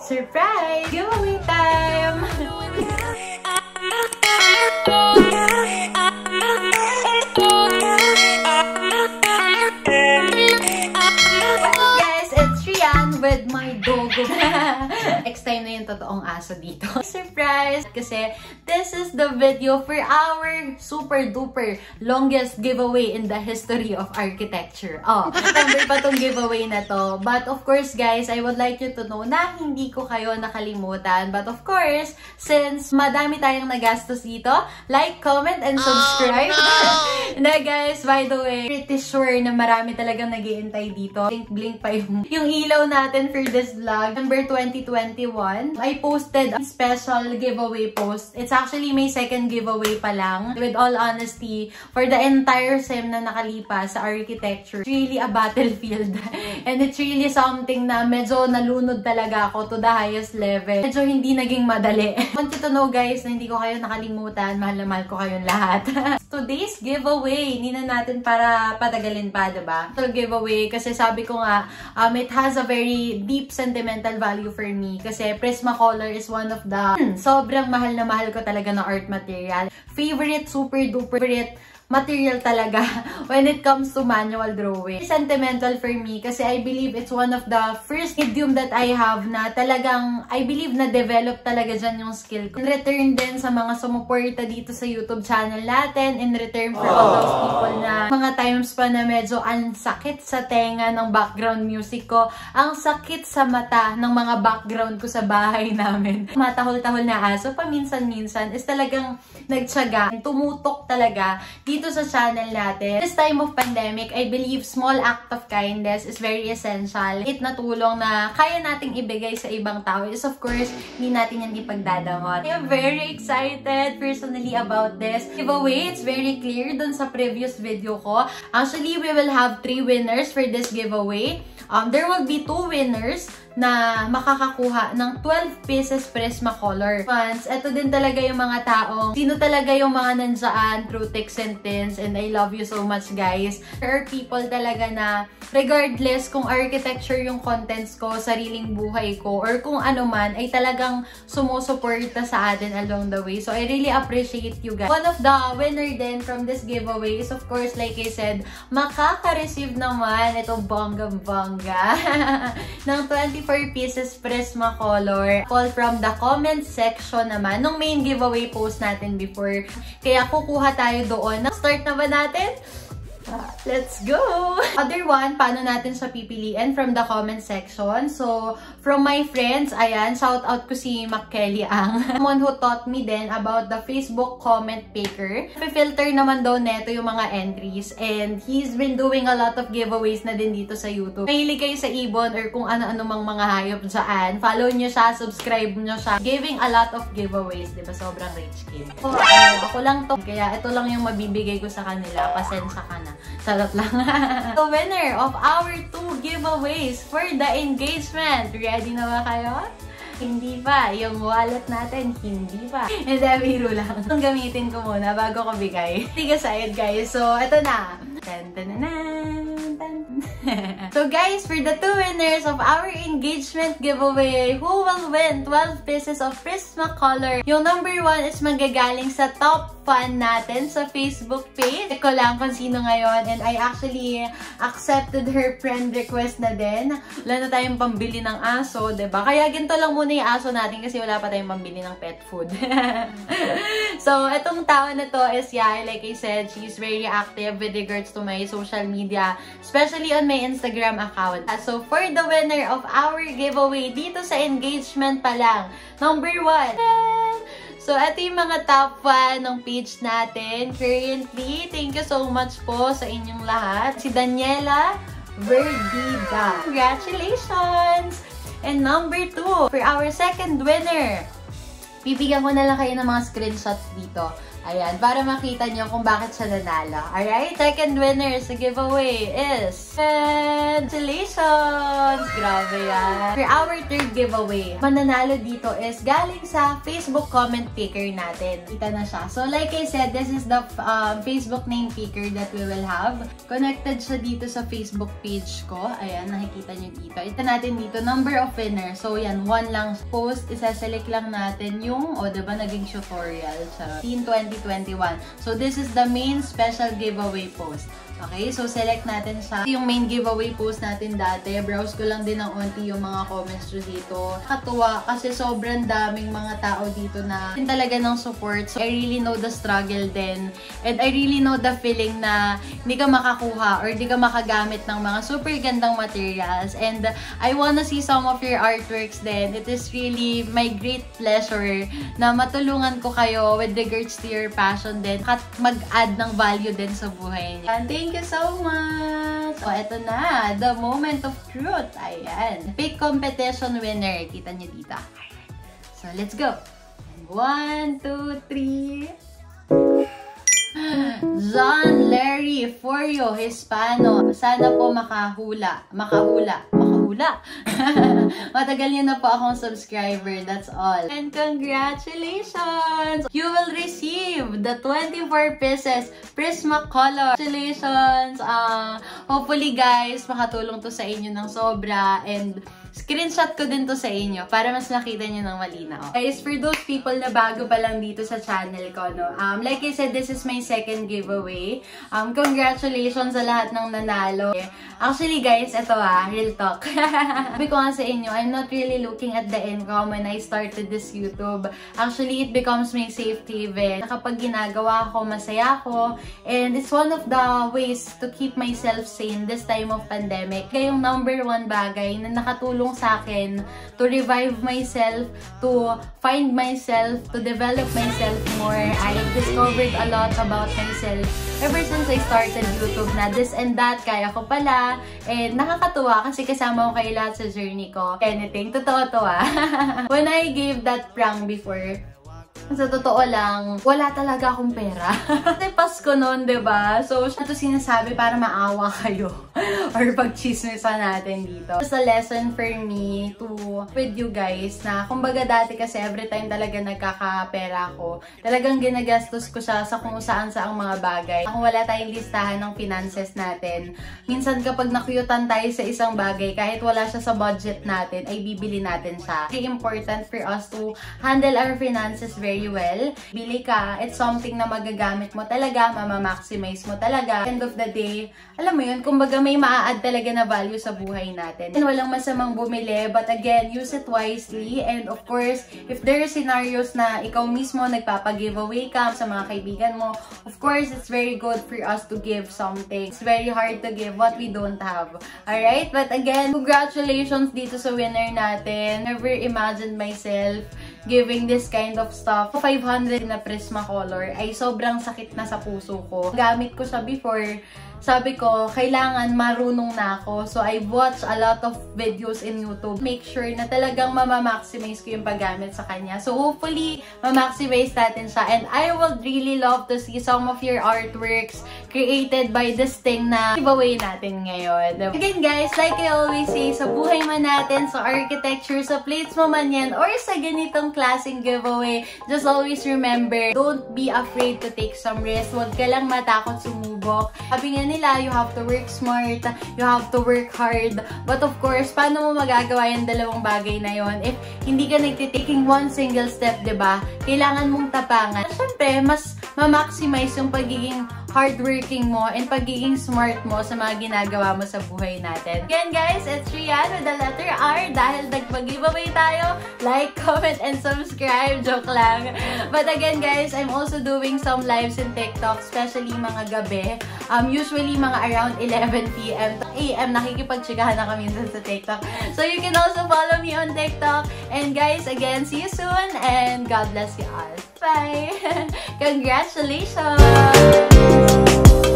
Surprise! Giveaway time! Yes, it's Rian with my dogo. Next time na yung totoong aso dito. Surprise! Kasi this is the video for our super duper longest giveaway in the history of architecture. Oh, September pa tong giveaway na to. But of course guys, I would like you to know na hindi ko kayo nakalimutan. But of course, since madami tayong nagastos dito, like, comment, and subscribe. Na guys, by the way, pretty sure na marami talagang nag-iintay dito. Blink pa yung ilaw natin for this vlog. November 2021, I posted a special giveaway post. It's actually may second giveaway pa lang. With all honesty, for the entire SEM na nakalipas sa architecture, it's really a battlefield. And it's really something na medyo nalunod talaga ako to the highest level. Medyo hindi naging madali. I want you to know guys na hindi ko kayo nakalimutan. Mahal na mahal ko kayong lahat. Today's giveaway, hindi na natin para patagalin pa, diba? So giveaway, kasi sabi ko nga, it has a very deep sentimental value for me. Kasi Prismacolor is one of the sobrang mahal na mahal ko talaga na art material. Favorite, super duper favorite material talaga when it comes to manual drawing. It's sentimental for me kasi I believe it's one of the first medium that I have na talagang, I believe na develop talaga dyan yung skill ko. In return din sa mga sumuporta dito sa YouTube channel natin, in return for all those people na mga times pa na medyo ang sakit sa tenga ng background music ko, ang sakit sa mata ng mga background ko sa bahay namin. Matahol-tahol na aso, paminsan-minsan is talagang nagtsaga, tumutok talaga dito sa channel natin. This time of pandemic, I believe small act of kindness is very essential. It na tulong na kaya nating ibigay sa ibang tao is of course, hindi natin yan ipagdadamot. I am very excited personally about this giveaway. It's very clear dun sa previous video ko. Actually, we will have 3 winners for this giveaway. There will be 2 winners na makakakuha ng 12 pieces Prismacolor. Once, ito din talaga yung mga taong, sino talaga yung mga nandiyan through thick and thins, and I love you so much guys. There are people talaga na regardless kung architecture yung contents ko, sariling buhay ko, or kung ano man, ay talagang sumusuporta sa atin along the way. So I really appreciate you guys. One of the winner din from this giveaway is of course, like I said, makaka-receive naman itong bonggang-bongga ng 24 pieces Prismacolor. All from the comment section naman nung main giveaway post natin before. Kaya kukuha tayo doon. Start na ba natin? Let's go! Other one, paano natin siya pipiliin? From the comment section. So, from my friends, ayan, shout out ko si Kelly Ang. Someone who taught me then about the Facebook comment picker. Filter naman daw neto yung mga entries. And he's been doing a lot of giveaways na din dito sa YouTube. Mahilig kayo sa ibon or kung ano-ano mang mga hayop dyan. Follow nyo siya, subscribe nyo siya. Giving a lot of giveaways. Diba? Sobrang rich kid. So, ako lang to. Kaya ito lang yung mabibigay ko sa kanila. Pasensya ka na. Sarap lang. The winner of our 2 giveaways for the engagement. Ready na ba kayo? Hindi pa. Yung wallet natin, hindi pa. Hindi, biro lang. Itong gamitin ko muna bago ko bigay. Tiga side, guys. So, ito na. So guys, for the 2 winners of our engagement giveaway, who will win 12 pieces of Prismacolor? Yung number 1 is magagaling sa top fan natin sa Facebook page. Check ko lang kung sino ngayon, and I actually accepted her friend request na din. Wala na tayong pambili ng aso, diba? Kaya ginto lang muna yung aso natin kasi wala pa tayong pambili ng pet food. So, itong tao na to is, yeah, like I said, she's very active with regards to my social media, especially on my Instagram account. So, for the winner of our giveaway dito sa engagement pa lang, number 1. So, ito yung mga top fan ng page natin currently. Thank you so much po sa inyong lahat. Si Daniela Verdida. Congratulations! And number 2, for our second winner, bibigyan ko na lang kayo ng mga screenshots dito. Ayan, para makita nyo kung bakit siya nanalo. Alright? Second winner sa giveaway is... Congratulations! Grabe yan. For our third giveaway, mananalo dito is galing sa Facebook comment picker natin. Kita na siya. So, like I said, this is the Facebook name picker that we will have. Connected siya dito sa Facebook page ko. Ayan, nakikita nyo dito. Ito natin dito, number of winners. So, yan, 1 lang post. Isa-select lang natin yung, diba, naging tutorial. Charot. 2021. So, this is the main special giveaway post. Okay? So, select natin siya. Yung main giveaway post natin dati. Browse ko lang din ng onti yung mga comments dito. Nakatuwa kasi sobrang daming mga tao dito na talaga ng support. So, I really know the struggle din. And I really know the feeling na hindi ka makakuha or hindi ka makagamit ng mga super gandang materials. And I wanna see some of your artworks din. It is really my great pleasure na matulungan ko kayo with regards to your passion din at mag-add ng value din sa buhay niya. And thank you so much! So, eto na. The moment of truth. Ayan. Pick competition winner. Kita niyo dito. Ayan. So, let's go. 1, 2, 3... John Larry Forio Hispano. Sana po makahula. Matagal niyo na po akong subscriber. That's all. And congratulations! You will receive the 24 pieces Prismacolors. Congratulations! Hopefully guys, makatulong to sa inyo ng sobra. And screenshot ko din to sa inyo para mas nakita nyo ng malinaw. Guys, for those people na bago pa lang dito sa channel ko, no? Like I said, this is my second giveaway. Congratulations sa lahat ng nanalo. Actually, guys, ito real talk. Sabi ko nga sa inyo, I'm not really looking at the income when I started this YouTube. Actually, it becomes my safe haven. Kapag ginagawa ko, masaya ko. And it's one of the ways to keep myself sane this time of pandemic. Kaya yung number 1 bagay na nakatulong sa akin to revive myself, to find myself, to develop myself more. I've discovered a lot about myself ever since I started YouTube na this and that, kaya ko pala. And nakakatuwa kasi kasama ko kayo lahat sa journey ko. Anything, totoo to When I gave that prank before, sa totoo lang, wala talaga akong pera. Kasi Pasko noon, diba? So, ito sinasabi para maawa kayo. Or pag-chismisan natin dito. It's a lesson for me to with you guys na, kumbaga dati kasi every time talaga nagkakapera ko, talagang ginagastos ko siya sa kung saan-saang mga bagay. Kung wala tayong listahan ng finances natin, minsan kapag nakuyutan tayo sa isang bagay, kahit wala siya sa budget natin, ay bibili natin siya. Very important for us to handle our finances very well. Bili ka, it's something na magagamit mo talaga, mamamaximize mo talaga. End of the day, alam mo yun, kumbaga may maa-add talaga na value sa buhay natin. And walang masamang bumili, but again, use it wisely. And of course, if there are scenarios na ikaw mismo nagpapag-giveaway ka sa mga kaibigan mo, of course, it's very good for us to give something. It's very hard to give what we don't have. Alright? But again, congratulations dito sa winner natin. Never imagined myself giving this kind of stuff. 500 na Prismacolor ay sobrang sakit na sa puso ko. Gamit ko siya before. Sabi ko, kailangan marunong na ako. So, I watch a lot of videos in YouTube. Make sure na talagang mamamaximize ko yung paggamit sa kanya. So, hopefully, mamaximize natin siya. And I would really love to see some of your artworks created by this thing na giveaway natin ngayon. Again, guys, like I always say, sa buhay man natin, sa architecture, sa plates mo man yan, or sa ganitong klaseng giveaway, just always remember, don't be afraid to take some risk. Huwag ka lang matakot sumubok. Sabi nga nila, you have to work smart, you have to work hard. But of course, paano mo magagawa yung dalawang bagay na yon if hindi ka nagtitaking one single step, diba? Kailangan mong tapangan. Siyempre, mas ma-maximize yung pagiging hardworking mo and pagiging smart mo sa mga ginagawa mo sa buhay natin. Again guys, it's Rian with the letter R. Dahil nagpag-giveaway tayo, like, comment, and subscribe. Joke lang. But again guys, I'm also doing some lives in TikTok, especially mga gabi. Usually mga around 11 PM to AM, nakikipag-chikahan na kami sa TikTok. So you can also follow me on TikTok. And guys, again, see you soon and God bless you all. Bye! Congratulations!